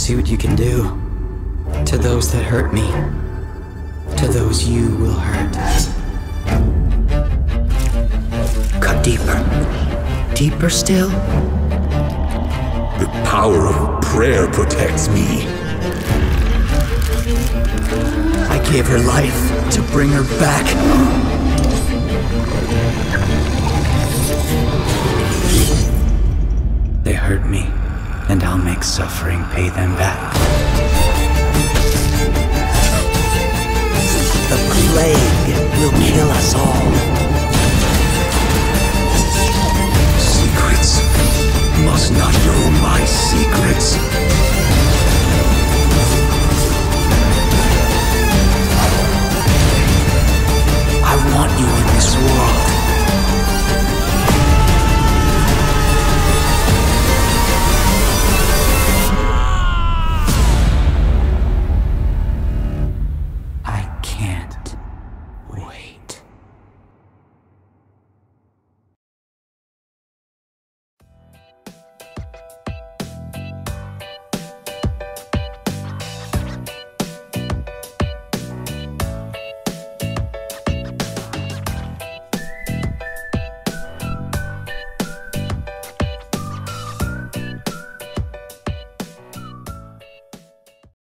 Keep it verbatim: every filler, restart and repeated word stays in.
See what you can do. To those that hurt me. To those you will hurt. Cut deeper. Deeper still? The power of prayer protects me. I gave her life to bring her back. They hurt me, and I'll make suffering pay them back. The plague will kill us all. Secrets must not know my secrets.